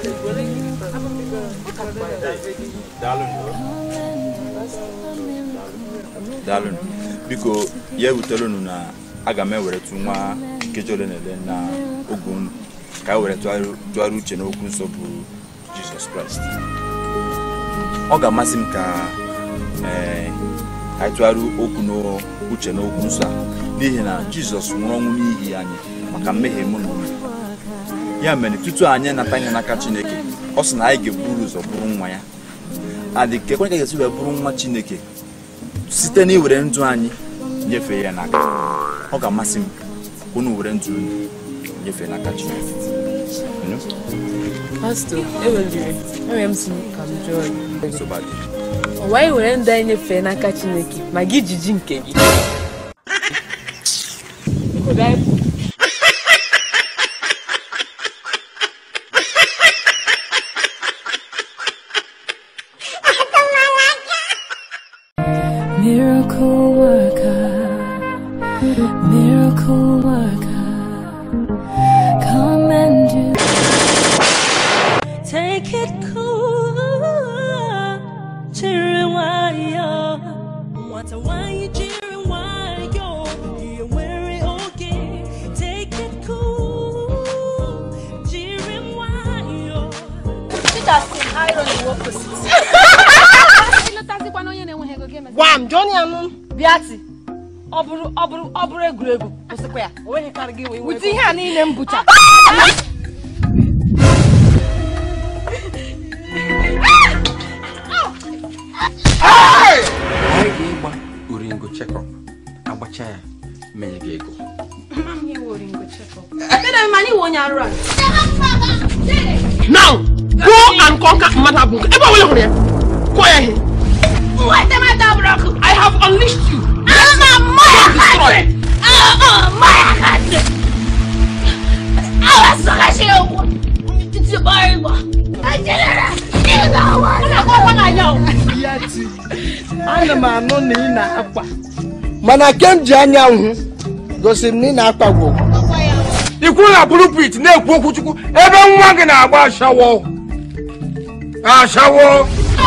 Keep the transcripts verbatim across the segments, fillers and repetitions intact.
Darling, because you will tell you na agame were to ma kejole na na ogun ka were to to aruche na ogun so bu Jesus Christ. Oga masim ka eh ai to aru ogun no uche na ogun so n'ihi na Jesus nwụrụ ọnwụ n'ihi anyị maka mmehie mụ na ya mere tutu anyị natanya n'aka Chineke ọ sị na anyị ga-eburu ụzọ bụrụ nwa ya adịke kwenye ga-esi wee bụrụ nwa Chineke site na iwere ndụ anyị nyefee ya n'aka ọ ga-amasị m ka unu were ndụ unu nyefee n'aka Chineke. Pastor, eweliri enwere m si ka m jụọ Sobadi ọ wee were ndụ anyị nyefee n'aka Chineke ma gị jiji nke gị Miracle worker, miracle worker, come and do. Take it cool, cheering why yo. What a why you cheering why yo. You weary okay. Take it cool, cheering why yo. Sit down, iron the opposite. Wam, Johnny Amun, Biati, Obru, Obru, Obru, Grego, Square, when you can't give away with the hand in them butcher. I gave one Uringo check up. Our chair, may go. Mammy, Uringo check up. I bet money when you run. Now, go and conquer Matabu. Ever will you? Quiet. What am I doing? I have unleashed you. I'm a mother. I'm a mother. I was so happy. It's a Bible. I didn't know what I know. I'm a man, no Nina. When I came to Anya, go see Nina. You could have blueprint, no Pokuchu, everyone can have a shower. A shower.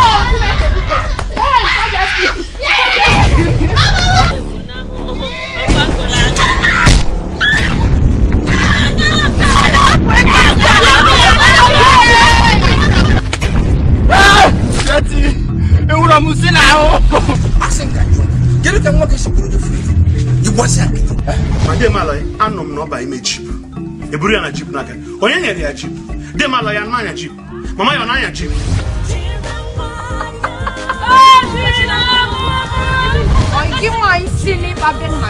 Anom no ba ime chip. Eburu ya na chip n'aka. Onye nyere ya chip. De malo ya na chip. Mama ya na ya chip. Give my silly baby my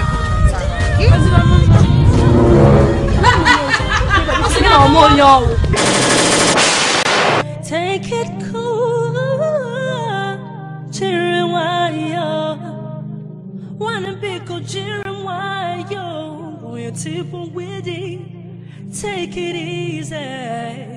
Take it cool, cheering why yo. Wanna be cool, cheering why yo. We're too witty. Take it easy.